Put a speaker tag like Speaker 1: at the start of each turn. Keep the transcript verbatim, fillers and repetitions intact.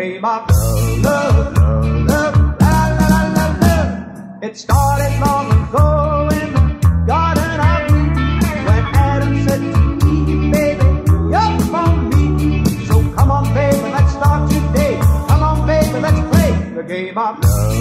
Speaker 1: game of love, love, love, love, la la la la love. It started long ago in the Garden of Eden, when Adam said to Eve, baby, you're for me. So come on, baby, let's start today. Come on, baby, let's play the game of love.